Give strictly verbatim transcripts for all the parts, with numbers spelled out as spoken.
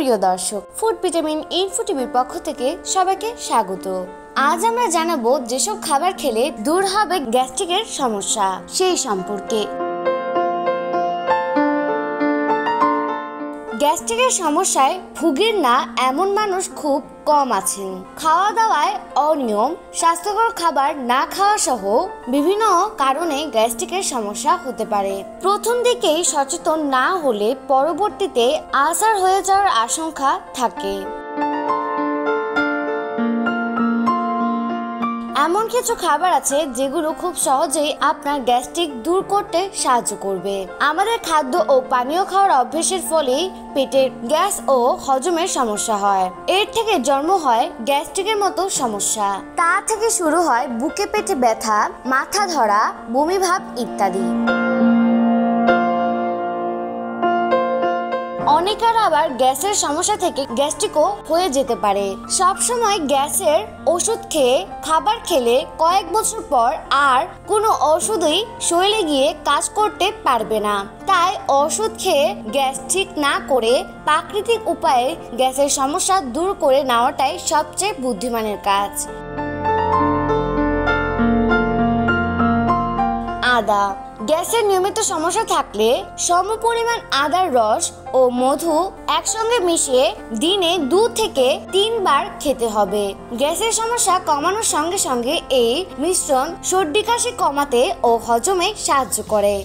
প্রিয় দর্শক, food vitamin info টিভির পক্ষ থেকে সবাইকে স্বাগত। আজ আমরা জানাবো যেসব খাবার খেলে দূর হবে গ্যাস্ট্রিকের সমস্যা সেই সম্পর্কে। গ্যাস্ট্রিকের সমস্যায় ভুগেন না এমন মানুষ খুব কম আছেন। খাওয়া দাওয়ায় অনিয়ম, স্বাস্থ্যকর খাবার না খাওয়া সহ বিভিন্ন কারণে গ্যাস্ট্রিকের সমস্যা হতে পারে। প্রথম দিকেই সচেতন না হলে পরবর্তীতে আলসার হয়ে যাওয়ার আশঙ্কা থাকে। এমন কিছু খাবার আছে যেগুলো খুব সহজেই আপনার গ্যাস্ট্রিক দূর করতে সাহায্য করবে। আমাদের খাদ্য ও পানীয় খাওয়ার অভ্যাসের ফলেই পেটের গ্যাস ও হজমের সমস্যা হয়। এর থেকে জন্ম হয় গ্যাস্ট্রিকের মতো সমস্যা। তা থেকে শুরু হয় বুকে পেটে ব্যথা, মাথা ধরা, বমি ভাব ইত্যাদি। অনেকের আবার গ্যাসের সমস্যা থেকে গ্যাস্ট্রিকও হয়ে যেতে পারে। সবসময় গ্যাসের ওষুধ খেয়ে খাবার খেলে কয়েক বছর পর আর কোনো ওষুধই শরীরে গিয়ে কাজ করতে পারবে না। তাই ওষুধ খেয়ে গ্যাস ঠিক না করে প্রাকৃতিক উপায়ে গ্যাসের সমস্যা দূর করে নেওয়াটাই সবচেয়ে বুদ্ধিমানের কাজ। আদা। গ্যাসের নিয়মিত সমস্যা থাকলে সমপরিমাণ আদার রস ও মধু একসঙ্গে মিশিয়ে দিনে দু থেকে তিনবার খেতে হবে। গ্যাসের সমস্যা কমানোর সঙ্গে সঙ্গে এই মিশ্রণ সর্দি কাশি কমাতে ও হজমে সাহায্য করে।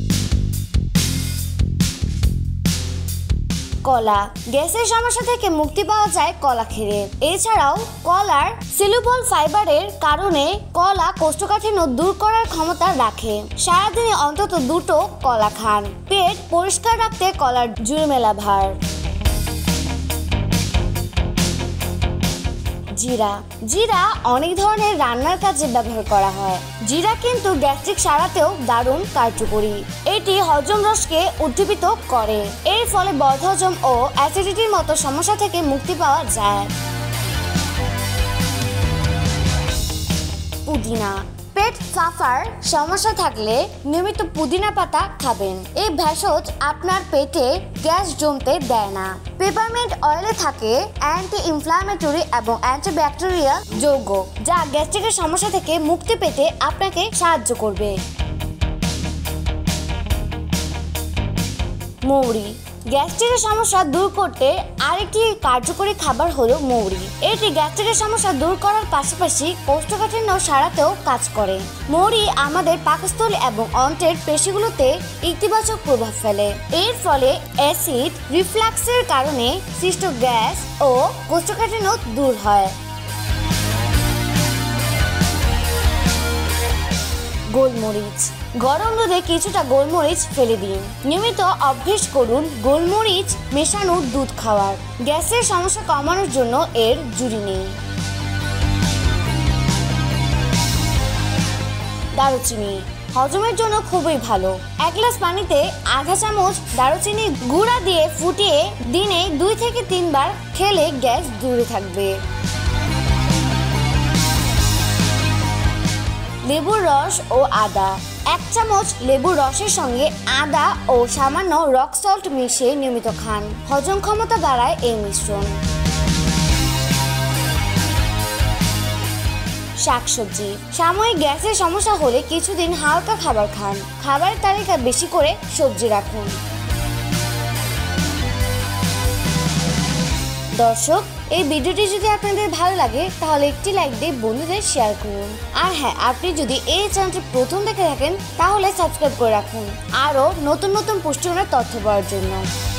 কলা। গ্যাসের সমস্যা থেকে মুক্তি পাওয়া যায় কলা খেলে। এছাড়াও কলার সিলুবল ফাইবারের কারণে কলা কোষ্ঠকাঠিন্য দূর করার ক্ষমতা রাখে। সারাদিনে অন্তত দুটো কলা খান। পেট পরিষ্কার রাখতে কলার জুড়ে মেলা ভার। জিরা। জিরা অনেক ধরনের রান্নার কাজে ব্যবহার করা হয়। জিরা কিন্তু গ্যাস্ট্রিক সারাতেও দারুণ কার্যকরী। এটি হজম রসকে উদ্দীপিত করে। এর ফলে বদহজম ও অ্যাসিডিটির মতো সমস্যা থেকে মুক্তি পাওয়া যায়। পুদিনা। পেট ফাঁপার সমস্যা থাকলে নিয়মিত পুদিনা পাতা খাবেন। এই ভেষজ আপনার পেটে গ্যাস জমতে দেয় না। পেপারমিন্ট অয়েলে থাকে অ্যান্টি ইনফ্ল্যামেটরি এবং অ্যান্টিব্যাকটেরিয়াল যৌগ, যা গ্যাস্ট্রিকের সমস্যা থেকে মুক্তি পেতে আপনাকে সাহায্য করবে। মৌরি। গ্যাস্ট্রিকের সমস্যা দূর করতে আরেকটি কার্যকরী খাবার হলো মৌরি। এটি গ্যাস্ট্রিকের সমস্যা দূর করার পাশাপাশি কোষ্ঠকাঠিন্য সারাতেও কাজ করে। মৌরি আমাদের পাকস্থলী এবং অন্ত্রের পেশিগুলোতে ইতিবাচক প্রভাব ফেলে। এর ফলে অ্যাসিড রিফ্লাক্সের কারণে সৃষ্ট গ্যাস ও কোষ্ঠকাঠিন্য দূর হয়। গোলমরিচ। গরম দুধে কিছুটা গোলমরিচ ফেলে দিন। নিয়মিত অভ্যেস করুন গোলমরিচ মেশানো দুধ খাওয়ার। গ্যাসের সমস্যা কমানোর জন্য এর জুড়ি নেই। দারুচিনি। হজমের জন্য খুবই ভালো। এক গ্লাস পানিতে আধা চামচ দারুচিনি গুঁড়া দিয়ে ফুটিয়ে দিনে দুই থেকে তিনবার খেলে গ্যাস দূরে থাকবে। লেবুর রস ও আদা। এক চামচ লেবুর রসের সঙ্গে আদা ও সামান্য রক সল্ট মিশিয়ে নিয়মিত খান। হজম ক্ষমতা বাড়ায় এই মিশ্রণ। শাকসবজি। সাময়িক গ্যাসের সমস্যা হলে কিছুদিন হালকা খাবার খান। খাবারের তালিকায় বেশি করে সবজি রাখুন। দর্শক, এই ভিডিওটি যদি আপনাদের ভালো লাগে তাহলে একটি লাইক দিয়ে বন্ধুদের শেয়ার করুন। আর হ্যাঁ, আপনি যদি এই চ্যানেলটি প্রথম দেখে থাকেন তাহলে সাবস্ক্রাইব করে রাখুন আরও নতুন নতুন পুষ্টিগুণের তথ্য পাওয়ার জন্য।